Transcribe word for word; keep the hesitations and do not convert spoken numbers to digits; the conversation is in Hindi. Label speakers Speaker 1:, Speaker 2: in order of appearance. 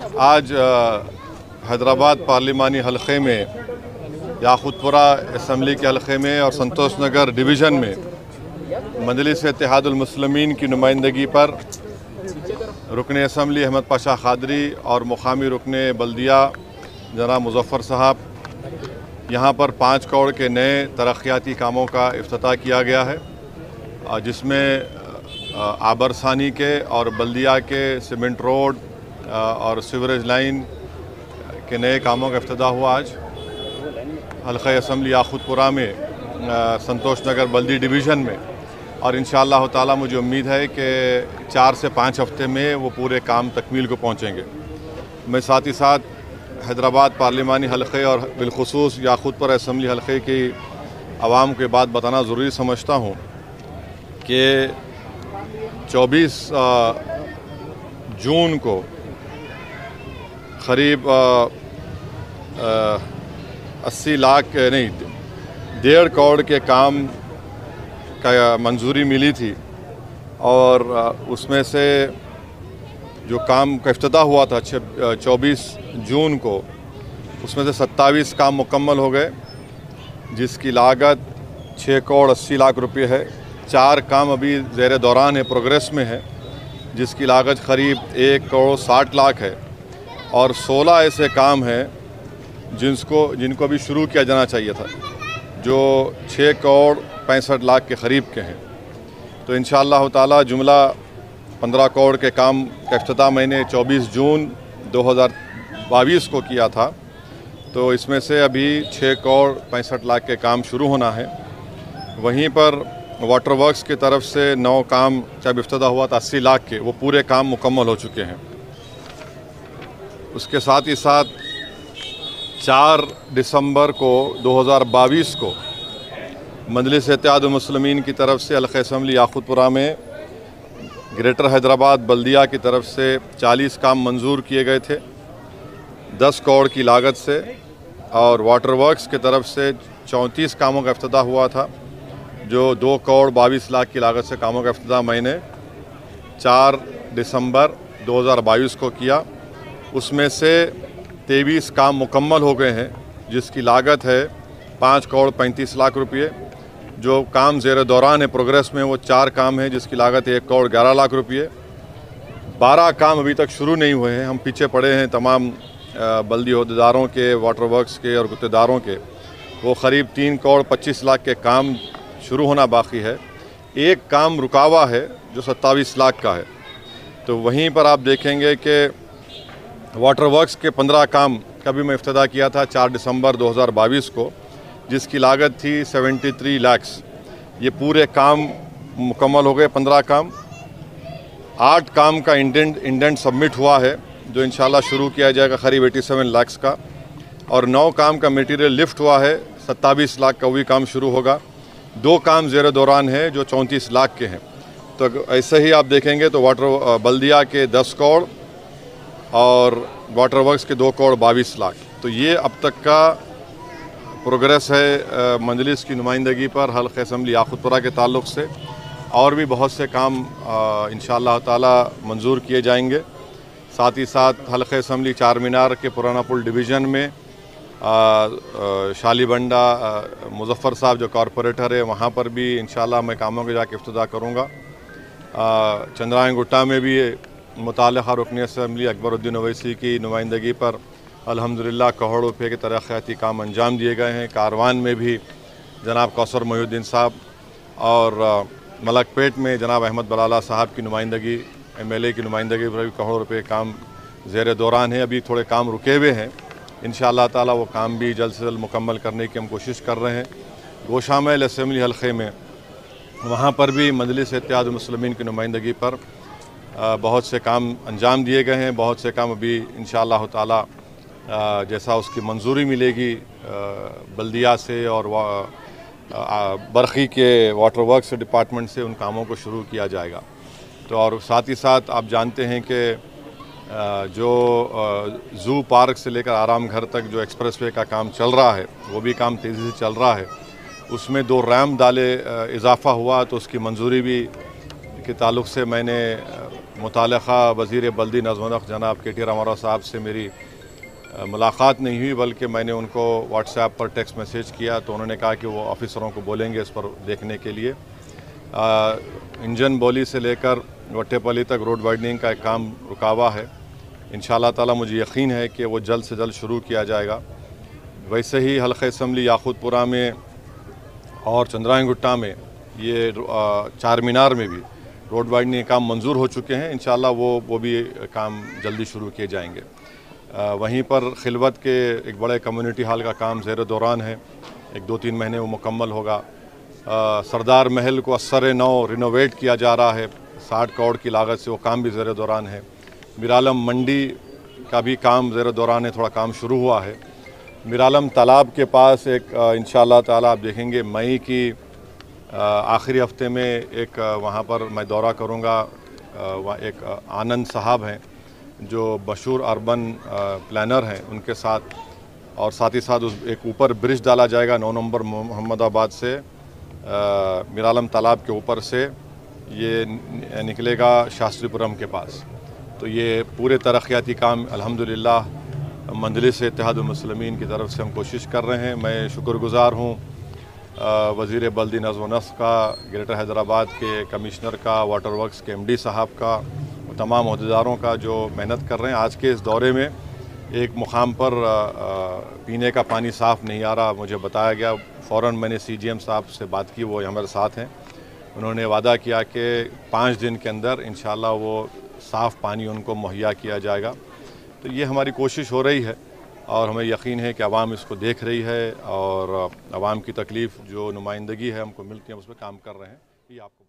Speaker 1: आज हैदराबाद पार्लिमानी हलक़े में, याक़ूतपुरा असम्बली के हलक़े में और संतोष नगर डिवीज़न में मजलिस इत्तेहादुल मुस्लिमीन की नुमाइंदगी पर रुकन असम्बली अहमद पाशा ख़ादरी और मुक़ामी रुकन बल्दिया जनाब मुज़फ़्फ़र साहब, यहाँ पर पाँच करोड़ के नए तरक्याती कामों का इफ्तिताह किया गया है, जिसमें आबरसानी के और बल्दिया के सीमेंट रोड और सीवरेज लाइन के नए कामों का इफ्तिताह हुआ। आज हल्क़ा असम्बली याक़ूतपुरा में संतोष नगर बल्दी डिवीज़न में, और इंशाअल्लाह ताला मुझे उम्मीद है कि चार से पाँच हफ्ते में वो पूरे काम तकमील को पहुँचेंगे। मैं साथ ही साथ हैदराबाद पार्लिमानी हलक़े और बिलख़ुसूस याक़ूतपुरा असम्बली हलक़े की आवाम को बात बताना ज़रूरी समझता हूँ कि चौबीस जून को क़रीब अस्सी लाख नहीं डेढ़ करोड़ के काम का मंजूरी मिली थी, और उसमें से जो काम का इफ्तिताह हुआ था चौबीस जून को, उसमें से सत्ताईस काम मुकम्मल हो गए, जिसकी लागत छः करोड़ अस्सी लाख रुपये है। चार काम अभी ज़ेर दौरान है, प्रोग्रेस में है, जिसकी लागत क़रीब एक करोड़ साठ लाख है, और सोलह ऐसे काम हैं जिसको जिनको अभी शुरू किया जाना चाहिए था, जो छः करोड़ पैंसठ लाख के क़रीब के हैं। तो इंशाअल्लाह ताला जुमला पंद्रह करोड़ के काम का इफ्तिताह मैंने चौबीस जून दो हज़ार बाईस को किया था, तो इसमें से अभी छः करोड़ पैंसठ लाख के काम शुरू होना है। वहीं पर वाटर वर्क्स की तरफ से नौ काम जब इफ्तिताह हुआ था अस्सी लाख के, वो पूरे काम मुकम्मल हो चुके हैं। उसके साथ ही साथ चार दिसंबर को दो हज़ार बाईस को मजलिस इत्तेहादुल मुस्लिमीन की तरफ से हल्क़ा असम्बली याक़ूतपुरा में ग्रेटर हैदराबाद बल्दिया की तरफ से चालीस काम मंजूर किए गए थे दस करोड़ की लागत से, और वाटर वर्क्स की तरफ से चौंतीस कामों का इफ्तिताह हुआ था, जो दो करोड़ बाईस लाख की लागत से कामों का इफ्तिताह मैंने चार दिसंबर दो हज़ार बाईस को किया। उसमें से तेईस काम मुकम्मल हो गए हैं, जिसकी लागत है पाँच करोड़ पैंतीस लाख रुपये। जो काम ज़ेर दौरान है, प्रोग्रेस में, वो चार काम है जिसकी लागत एक करोड़ ग्यारह लाख रुपये। बारह काम अभी तक शुरू नहीं हुए हैं, हम पीछे पड़े हैं तमाम बल्दी अहदेदारों के, वाटर वर्क्स के और गुत्तेदारों के। वो क़रीब तीन करोड़ पच्चीस लाख के काम शुरू होना बाकी है। एक काम रुका हुआ है जो सत्ताईस लाख का है। तो वहीं पर आप देखेंगे कि वाटर वर्क्स के पंद्रह काम का भी मैं इफ्तिताह किया था चार दिसंबर दो हज़ार बाईस को, जिसकी लागत थी तिहत्तर लाख। ये पूरे काम मुकम्मल हो गए, पंद्रह काम। आठ काम का इंडेंट इंडेंट सबमिट हुआ है, जो इंशाल्लाह शुरू किया जाएगा क़रीब सत्तासी लाख का, और नौ काम का मटेरियल लिफ्ट हुआ है, सत्ताईस लाख का वही काम शुरू होगा। दो काम ज़ेर दौरान है जो चौंतीस लाख के हैं। तो ऐसे ही आप देखेंगे तो वाटर बल्दिया के दस करोड़ और वाटर वर्क्स के दो करोड़ बाईस लाख। तो ये अब तक का प्रोग्रेस है मजलिस की नुमाइंदगी पर हल्क़ा असम्बली याक़ूतपुरा के ताल्लुक़ से। और भी बहुत से काम इंशाअल्लाह ताला मंजूर किए जाएंगे। साथ ही साथ हल्क़ा असम्बली चार मीनार के पुराना पुल डिवीज़न में शालीबंडा मुज़फ़्फ़र साहब जो कॉरपोरेटर है, वहाँ पर भी इंशाअल्लाह मैं कामों के जाके इफ्तिताह करूँगा। चंद्रायन गुट्टा में भी मुताल्लिक़ा रुकन असम्बली अकबरुद्दीन ओवैसी की नुमाइंदगी पर अल्हम्दुलिल्लाह करोड़ों रुपये के तरक्याती काम अंजाम दिए गए हैं। कारवान में भी जनाब कौसर मोहिउद्दीन साहब, और मलकपेट में जनाब अहमद बलाला साहब की नुमाइंदगी, एम एल ए की नुमाइंदगी पर भी करोड़ों रुपये काम ज़ेर दौरान है। अभी थोड़े काम रुके हुए हैं, इंशाअल्लाह ताला वो काम भी जल्द से जल्द मुकम्मल करने की हम कोशिश कर रहे हैं। गोशामैल असम्बली हल्क़े में, वहाँ पर भी मजलिस इत्तेहादुल मुस्लिमीन की नुमाइंदगी पर बहुत से काम अंजाम दिए गए हैं। बहुत से काम अभी इंशाअल्लाह ताला जैसा उसकी मंजूरी मिलेगी बल्दिया से और बरखी के वाटर वर्क्स डिपार्टमेंट से, उन कामों को शुरू किया जाएगा। तो और साथ ही साथ आप जानते हैं कि जो ज़ू पार्क से लेकर आराम घर तक जो एक्सप्रेसवे का काम चल रहा है, वो भी काम तेज़ी से चल रहा है। उसमें दो रैम डाले इजाफ़ा हुआ, तो उसकी मंजूरी भी के ताल्लुक़ से मैंने मुतालिका वज़ीर बल्दी नज़्म व नस्क़ जनाब के टी रामाराव साहब से मेरी मुलाकात नहीं हुई, बल्कि मैंने उनको व्हाट्सएप पर टेक्स्ट मैसेज किया तो उन्होंने कहा कि वो ऑफिसरों को बोलेंगे इस पर देखने के लिए। आ, इंजन बोली से लेकर वट्टेपली तक रोड वाइडनिंग का एक काम रुका हुआ है। इंशाअल्लाह ताला मुझे यकीन है कि वो जल्द से जल्द शुरू किया जाएगा। वैसे ही हल्क़ा असम्बली याक़ूतपुरा में और चंद्रायन गुट्टा में ये चार मीनार में भी रोड वाइडनिंग काम मंजूर हो चुके हैं। इंशाअल्लाह वो वो भी काम जल्दी शुरू किए जाएंगे। आ, वहीं पर खिलवत के एक बड़े कम्युनिटी हॉल का काम ज़ेर दौरान है, एक दो तीन महीने वो मुकम्मल होगा। आ, सरदार महल को असर नौ रिनोवेट किया जा रहा है, साठ करोड़ की लागत से, वो काम भी ज़ेर दौरान है। मीरालम मंडी का भी काम ज़ेर दौरान है, थोड़ा काम शुरू हुआ है। मीरालम तालाब के पास एक इंशाअल्लाह ताला आप देखेंगे मई की आखिरी हफ्ते में एक वहाँ पर मैं दौरा करूँगा। वहाँ एक आनंद साहब हैं जो मशहूर अर्बन प्लानर हैं, उनके साथ, और साथ ही साथ उस एक ऊपर ब्रिज डाला जाएगा नौ नंबर मोहम्मदाबाद से मीरालम तालाब के ऊपर से ये निकलेगा शास्त्रीपुरम के पास। तो ये पूरे तरक्याती काम अल्हम्दुलिल्लाह मजलिस इत्तेहादुल मुस्लिमीन की तरफ से हम कोशिश कर रहे हैं। मैं शुक्रगुज़ार हूँ वज़ीर बल्दी नज़्म व नस्क़ का, ग्रेटर हैदराबाद के कमिश्नर का, वाटर वर्क्स के एम डी साहब का, तमाम अहदेदारों का जो मेहनत कर रहे हैं। आज के इस दौरे में एक मुकाम पर आ, आ, पीने का पानी साफ़ नहीं आ रहा, मुझे बताया गया। फ़ौरन मैंने सी जी एम साहब से बात की, वो हमारे साथ हैं। उन्होंने वादा किया कि पाँच दिन के अंदर इंशाअल्लाह वो साफ़ पानी उनको मुहैया किया जाएगा। तो ये हमारी कोशिश हो रही है और हमें यकीन है कि आवाम इसको देख रही है और आवाम की तकलीफ़ जो नुमाइंदगी है हमको मिलती है, उस पर काम कर रहे हैं। ये आपको